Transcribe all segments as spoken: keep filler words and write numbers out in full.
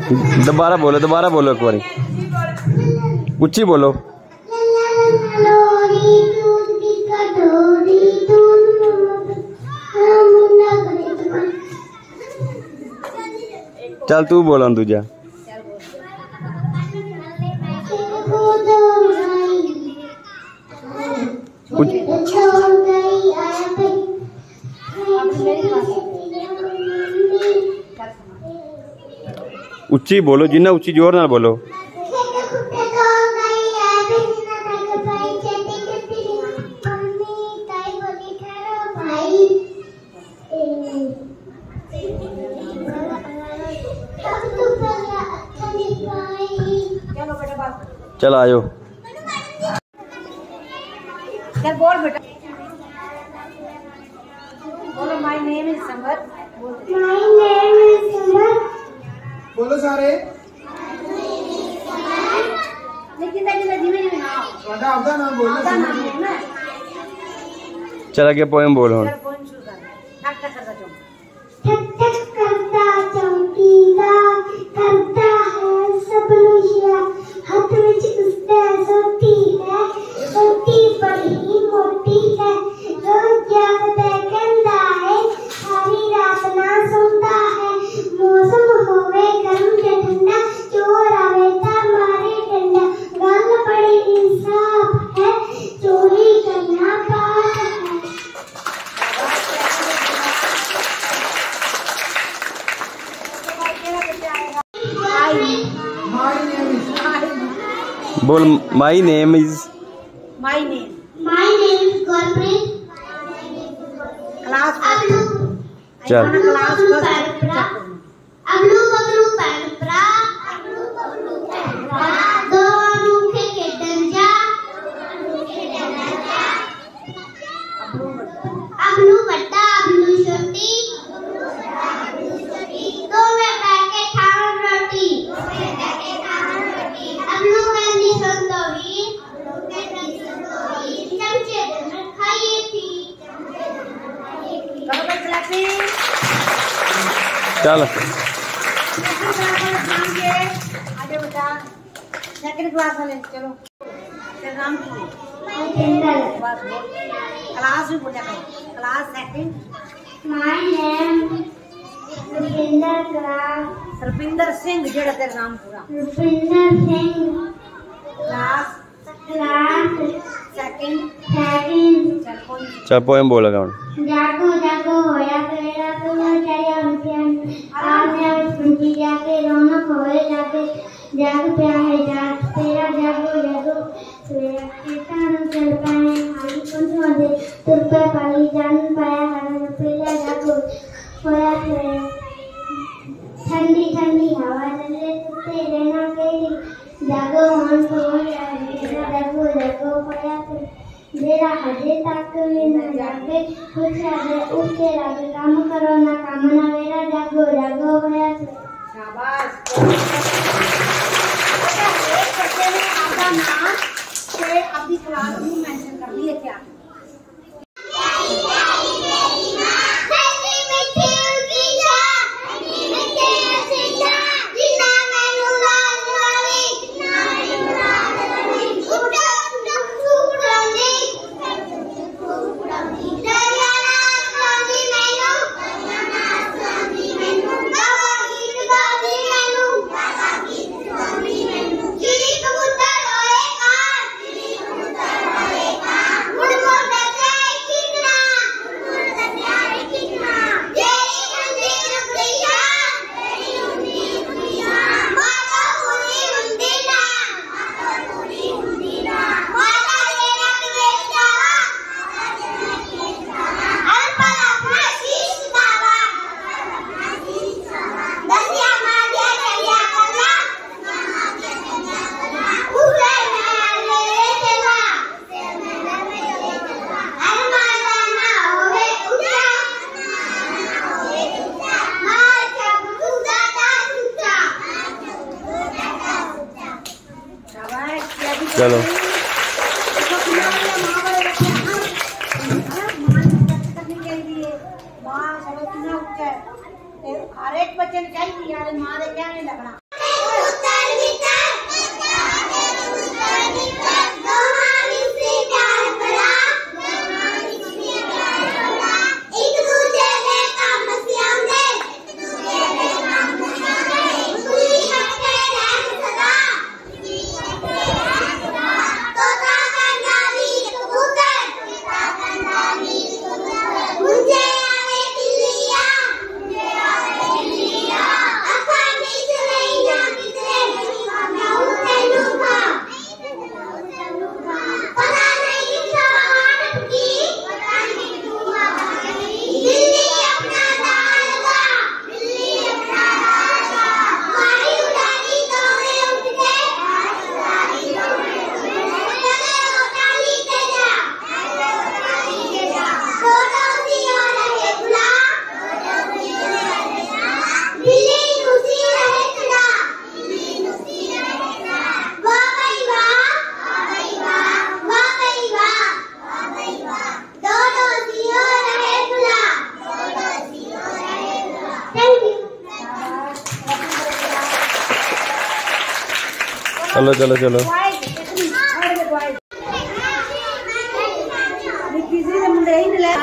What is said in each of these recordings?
दोबारा बोलो, दोबारा बोलो एक बारी, ऊंची बोलो। चल तू बोलो दूजा। उच्ची बोलो, जिन्ना उच्ची जोर ना बोलो। चल आयो। चल बोल बेटा, बोलो my name is Samar. My name is Samar. बोलो सारे। लेकिन धीमे धीमे ना वादा वादा ना बोलो। चल आगे पोएम बोलो। पोएम शुरू कर। ठक ठक करता चौक, ठक ठक करता चौकीदा करता है सब लुशिया, हाथ में उसने सोती है, सोती बड़ी मोटी है, रोज जागता कंधा है, सारी रात ना सोता है, मौसम होवे गर्म के ठंडा, चोर आवे ता मारे डंडा, गल पड़ी इंसाफ है, चोरी करना पाप है। बोल my name is. My name my name is Gurpreet. Class चल क्लास अबलू बबलू पैरप्रा, अबलू बबलू पैरप्रा, दो रूखे के डंजा, अबलू बट्टा अबलू छोटी, दो में बैठे खाओ रोटी, अबलू गंदी संतोरी, चमचे में खाइए थी। चल आगे बता। सेकंड क्लास वाले चलो। तेरा नाम क्या है? बस बोल। क्लास भी बोल जाता है। Class second. My name Rupinder class Sarpinder Singh जेड़ा तेरा नाम पूरा। Rupinder Singh. Class class second second. चल कौन? चल पोएम बोलेगा। जागो जागो होया करेला तुम्हें चाहिए उम्तियान, आज आज सुनती जाके रौनक होए जाके, जाग प्या है जाग तेरा जागो जागो, तेरा केतानु चल पाए खाली कुंठों दे, तुर पे पाली जान पाया हरण पेला जागो, होया करे ठंडी ठंडी हवा चले कुत्ते रहना केरी, जागो मन को होया तेरा जागो जागो होया करे, मेरा हजे तक में न जागे, कुछ आगे उठे लागे, काम करो ना काम ना मेरा जागो जागो होया। शाबाश। एक बच्चे ने आपका नाम से अपनी क्लास में मेंशन कर दिए क्या? चलो हर एक बच्चे ने चाहिए यार मां दे क्या नहीं लगना। चलो चलो चलो तीसरी के मुंडे ही ले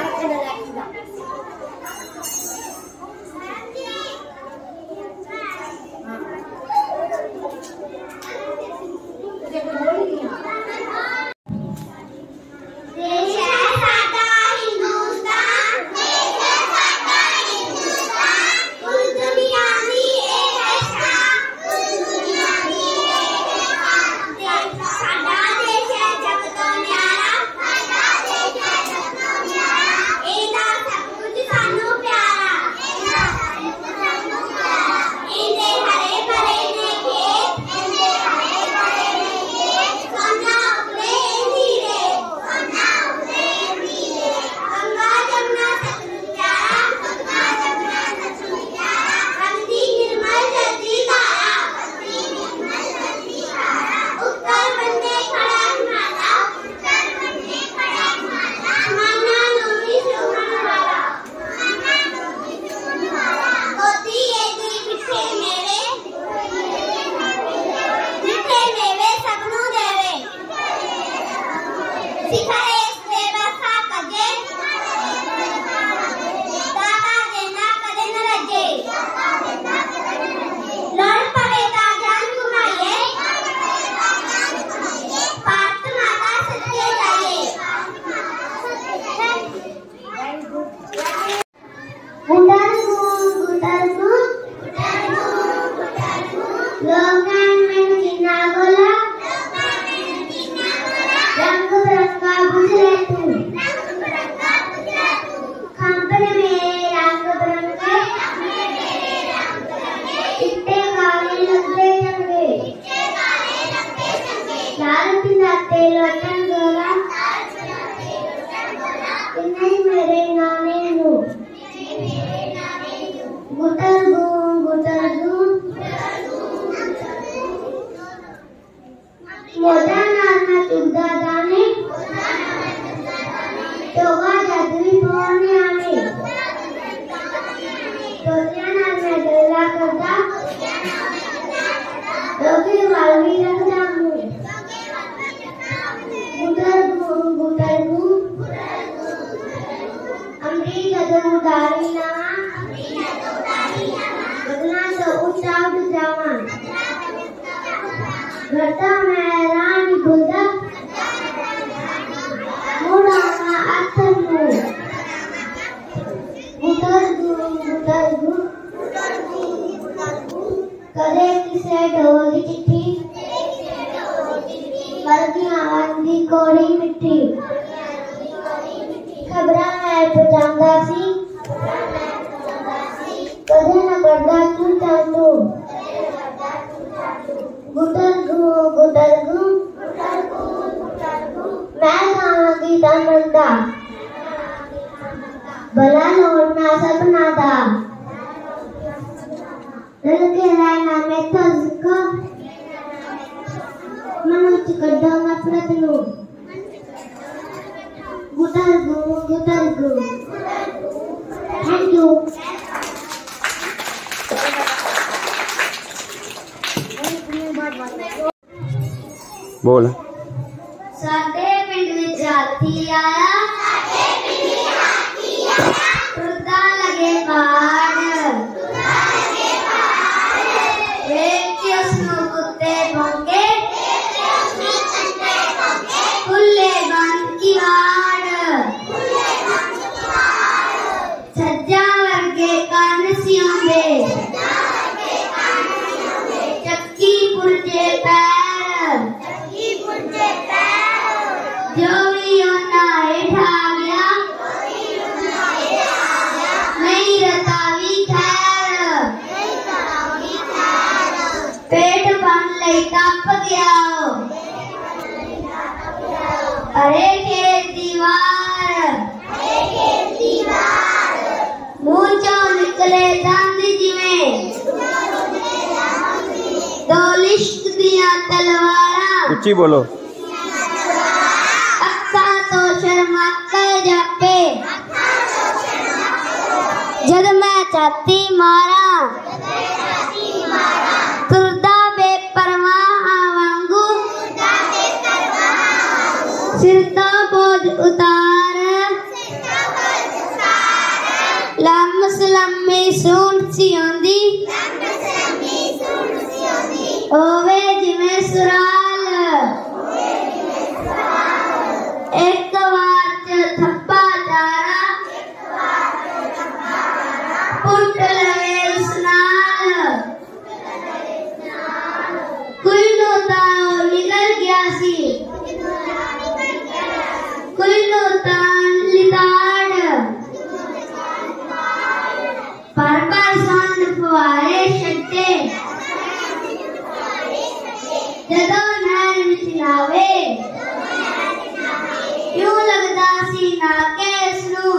बोल साडे पिंड विच हाथी आया टुरदा लगे पहाड़ वेख के उसनू कुत्ते भौंके खुले बंद की वाड़ छज्जा वर्गे कान सियोंदे चक्की पुरजे पैर जो भी होना हेठा गया नहीं रतावी खैर पेट बन ले तप गया अरे खेत दीवार मुंह चो निकले दंद जिमें दो लिश्क दिया तलवारा उच्ची बोलो तो शर्मा कर जापे जद मैं चाहती मारा तुरदा बेपरवाह वांगू उतार लम्स लम्मी सूंड सी आंदी ओवे जिवें सुराल एक बार च थप्पा तारा पुट लगे उस नाल कोई नोता निकल गया सी कोई नोता लिताड़ पर पर संड फुआरे छड्डे जदों नहर विच नावे यूं लगदा सी ना के इसनूं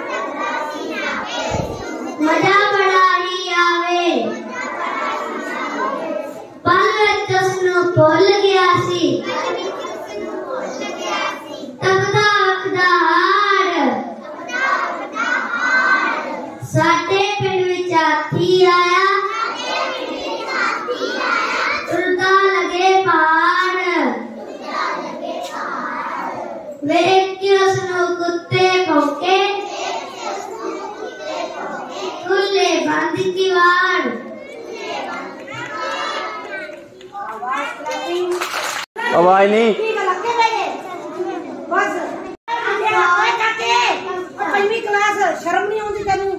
मजा बड़ा ही आवे पल विच उसनूं भुल गया सी तपदा अखदा हाड़ साडे पिंड विच हाथी आया तुरदा लगे पहाड़ वेख के उसनूं कुत्ते भौंके खुले बंद किवाड़ आवाज नहीं पंजवीं क्लास शर्म नहीं आती तेन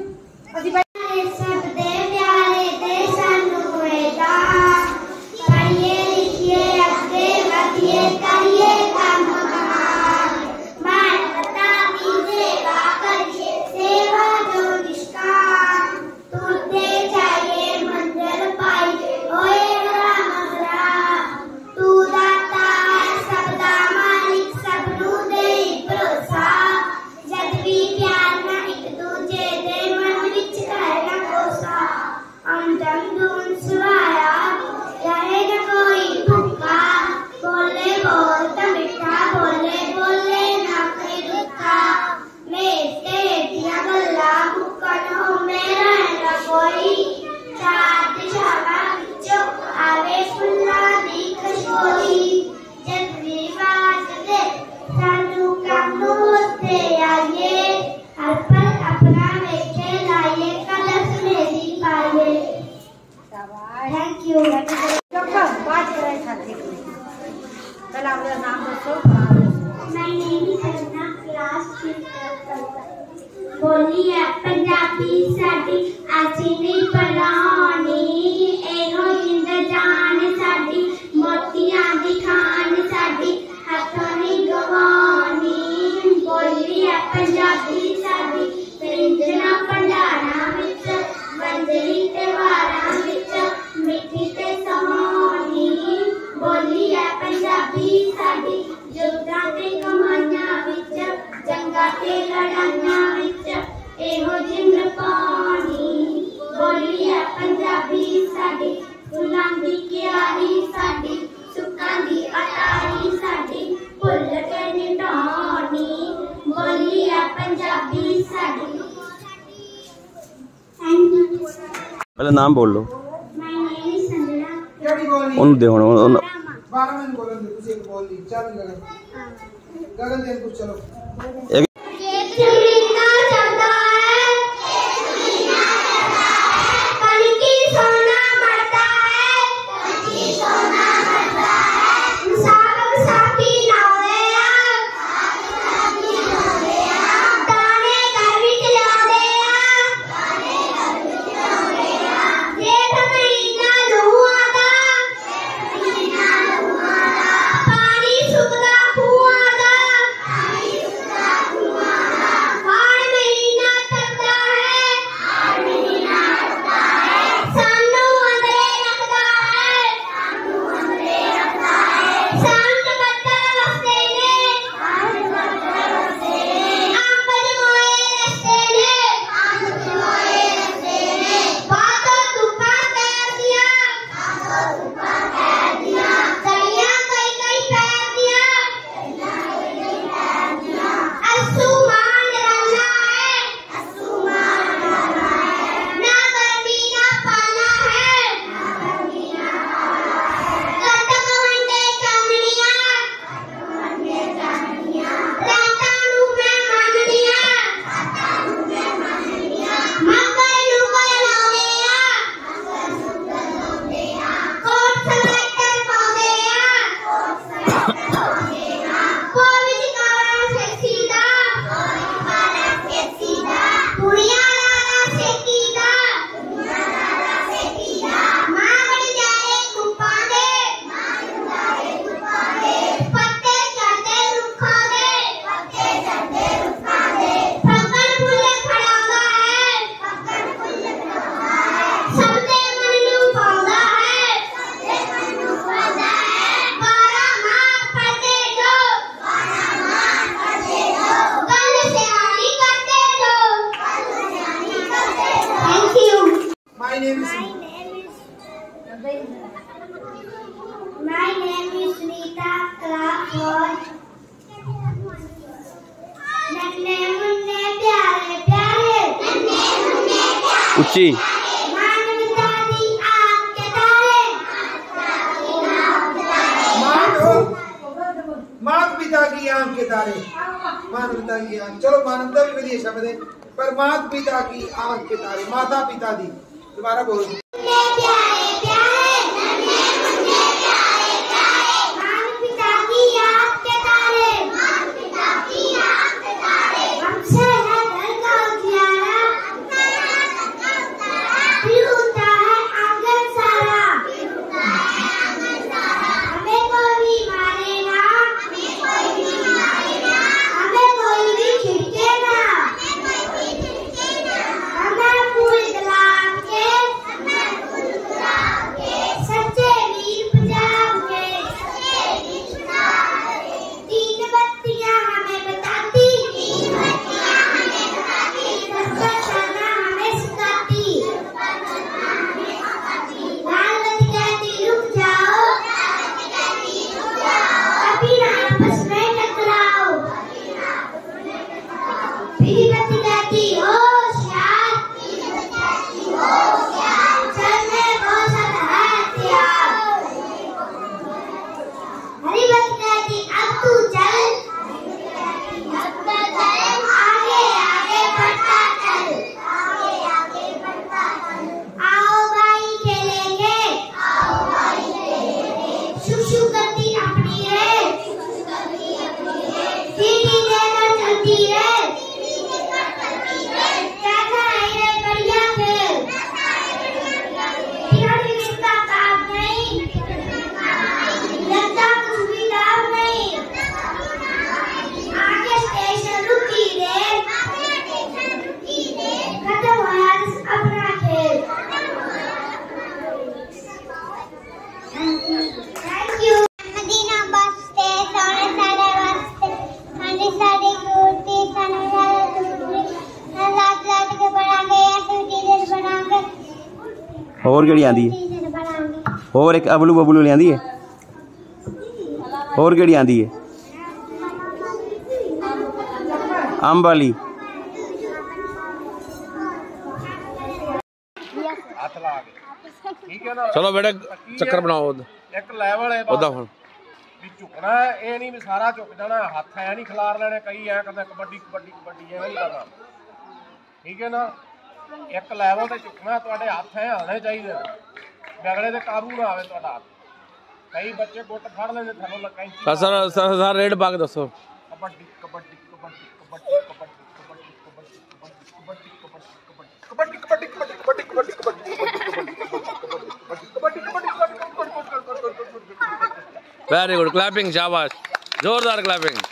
सब दे प्यारे दे सानू वेदा पढ़िए लिखिए अगे बढ़िए करिए काम महान मान पता की सेवा करिए सेवा जो निष्काम तुरते चाहिए मंजिल पाई ओए राम राम तू दाता सब दा मालिक सब नू दे भरोसा जद भी प्यार ना एक दूजे दे मन विच करना कोसा अंदर दून सुवाया रहे न कोई भूखा बोले बोल तो मिठा बोले बोले ना कोई दुखा मेरे दिया गल्ला मुकन हो मेरा न कोई चार दिशावा विचों आवे फुल्ला दी खुशबोई जद भी बात दे सानू काम होते आइए हर पल अपना वेखे लाइए कलश मेरी पाइए थैंक यू बात करे साथी पहले अपना नाम दसो My name is Arna, class fifth. बोली है पंजाबी साडी असी नहीं पढ़ानी एहो जिंद जान साडी मोतियां दी खान साडी हाथों नहीं गवानी बोली है पंजाबी साडी परिंजना पंडारा विच बंदरी ते वारा विच मिठी ते सोहनी बोली है पंजाबी साडी युद्धां ते कमाइयां विच जंगां ते लड़ाइयां विच एहो जिंद पानी बोली है पंजाबी साडी फुल्लां दी क्यारी साडी सुक्कां दी अटारी साडी भुल के निढानी बोली है पंजाबी साडी थैंक यू पहले नाम बोल लो माय नेम इज संजना ਕਿਹੜੀ ਬੋਲਣੀ ਉਹਨੂੰ ਦੇ ਹੁਣ ਉਹਨੂੰ- ਬਾਰਾਂ ਮਿੰਟ ਬੋਲਣ ਦੇ ਤੁਸੀਂ ਇੱਕ ਬੋਲਣੀ ਚੱਲ ਗਗਨ ਗਗਨ ਦੇ ਕੁਝ ਚਲੋ एक सुरीना चलता है सुरीना चलता है पनकी सोना मरता है पनकी सोना मरता है साग साथी नावे आ साग साथी नावे आ दाने घर विच लावे आ दाने घर विच लावे आ जेठ महीना लूआ दा जेठ महीना लूआ दा पानी सुकदा खूआ दा पानी सुकदा खूआ ऊंची। मानवता दी आग के तारे, माता पिता की आंख के तारे, मानवता की आंख, चलो मानवता भी बढ़िया शब्द है, पर माता पिता की आंख के तारे, माता पिता दी, दोबारा बोलो। प्यारे प्यारे मानवता की आग के तारे, हमसे है घर का उजियारा, फिर होता है आंगन सारा, हमें कोई भी मारे ना, हमें कोई भी छिड़के ना, हमें फूल गुलाब के सच्चे वीर पंजाब के, तीन बत्तियां हमें बताती, सबका चलना हमें सिखाती, लाल बत्ती कहती रुक जाओ, कभी ना आपस में टकराओ, पीली बत्ती कहती होशियार, चलने को सब है हथियार, हरी बत्ती कहती अब तू चल, आगे आगे बढ़ता चल, आओ भाई खेलेंगे, शुक शुक करती अपनी है, सीधी लेकर चलती है, कैसा है ये बढ़िया खेल, खिलाड़ी किसका काम नहीं, लगता कुछ भी लाभ नहीं, आगे स्टेशन रुकी रे, खत्म होया अपना खेल। Thank you. मदीना बसते सोने सारे वास्ते, हंडी साड़ी कुर्ती सने सारे दूसरी, रात रात के बना के ऐसे टीचर बना के, होर केड़ी आंदी है? टीचर बना के, होर एक अबलू बबलू लियांदी है? होर केड़ी आंदी है? अंब वाली। ठीक है ना। चलो बेटा चक्कर बनाओ एक लेवल है ओदा हुण भी झुकना है, ये नहीं भी सारा झुक जाना, हथ है नहीं खिलार लेने, कई है कदे कबड्डी कबड्डी कबड्डी ये नहीं करना, ठीक है ना। एक लेवल ते झुकना, तुहाडे हथ है आने चाहिए, बगड़े ते काबू ना आवे तुहाडा हथ। कई बच्चे गुੱਟ फड़ लेंदे थल्लों लक्कां ही। सर सर सर रेड पा के दसो। Kabaddi kabaddi kabaddi kabaddi kabaddi kabaddi kabaddi kabaddi kabaddi kabaddi kabaddi kabaddi kabaddi very good, clapping, शाबाश, जोरदार क्लैपिंग।